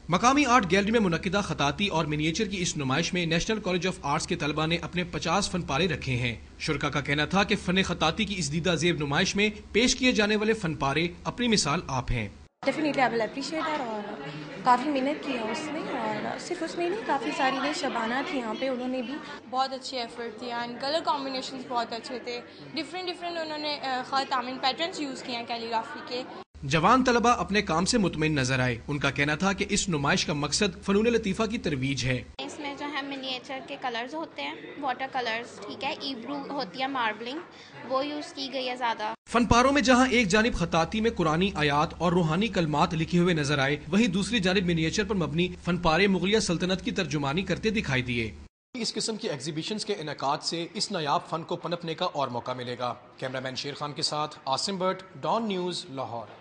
مقامی art gallery میں منعقدہ خطاطی اور منیچر کی اس نمائش میں نیشنل کالج آف آرٹس کے طلباء نے اپنے 50 فن پارے رکھے ہیں۔ شرکاء کا کہنا تھا کہ فن خطاطی کی اس دیدہ زیب نمائش میں پیش کیے جانے والے فن پارے اپنی مثال آپ ہیں۔ ڈیفینیٹلی آئی ول اپریشیٹ ہر، اور کافی محنت کی ہے اس نے، اور صرف اس نے نہیں، کافی ساری نے شبانہ تھی یہاں پہ، انہوں نے بھی بہت اچھی ایفرٹ تھی اینڈ کلر کمبینیشنز بہت اچھے تھے، ڈفرینٹ انہوں نے خط پیٹرنس یوز کیے ہیں کیلیگرافی کے۔ جوان طلباء اپنے کام سے مطمئن نظر آئے۔ ان کا کہنا تھا کہ اس نمائش کا مقصد فنون لطیفہ کی ترویج ہے۔ اس میں جو ہے منیچر کے کلرز ہوتے ہیں، واٹر کلرز، ٹھیک ہے، ایبرو ہوتی ہے، ماربلنگ وہ یوز کی گئی ہے زیادہ۔ فن پاروں میں جہاں ایک جانب خطاطی میں قرآنی آیات اور روحانی کلمات لکھے ہوئے نظر آئے، وہیں دوسری جانب منیچر پر مبنی فن پارے مغلیہ سلطنت کی ترجمانی کرتے دکھائی دیے۔ اس قسم کی ایگزیبیشنز کے انعقاد سے اس نایاب فن کو پنپنے کا اور موقع ملے گا۔ کیمرہ مین شیر خان کے ساتھ عاصم بٹ، ڈان نیوز، لاہور۔